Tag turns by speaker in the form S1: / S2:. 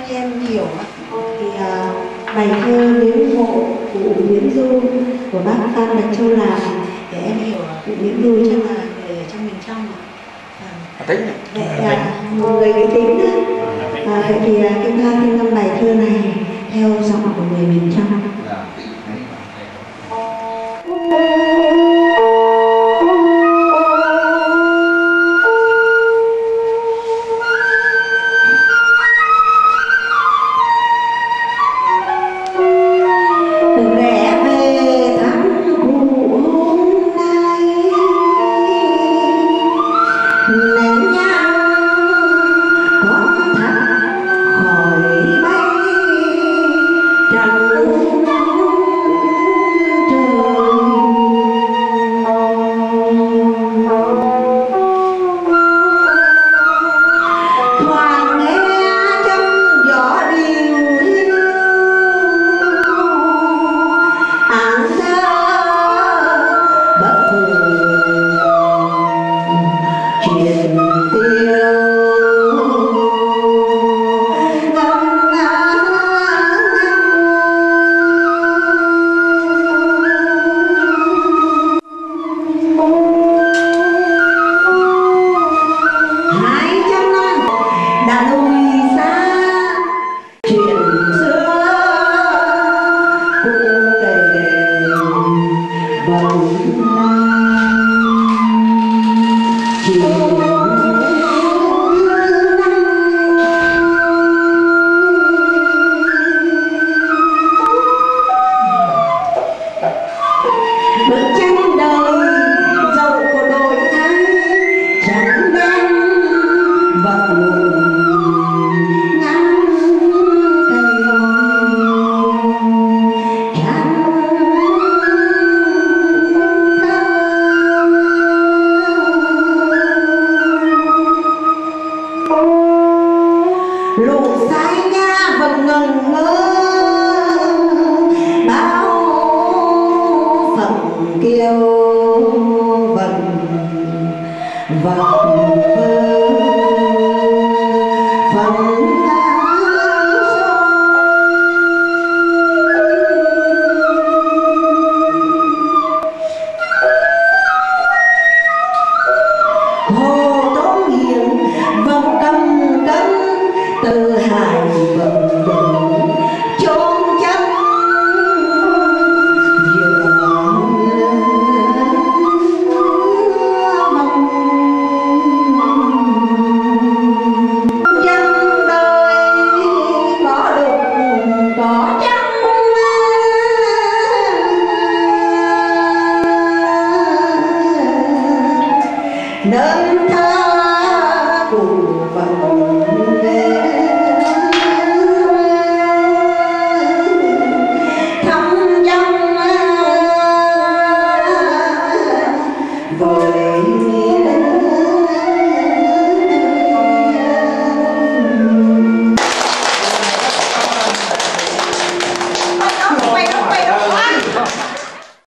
S1: như em hiểu thì bài thơ Viếng mộ cụ Nguyễn Du của bác Phan Bạch Châu làm để em hiểu cụ Nguyễn Du chắc là người ở trong miền trong
S2: tính
S1: một người cái tính đó. Vậy thì chúng ta xin ngâm bài thơ này theo giọng của người miền trong. Lũ sai nha vẫn ngần ngơ bao phận kêu vần vọng vơ phận từ hải vần vần chốn chân giữa mong dân đời có đục có trắng nên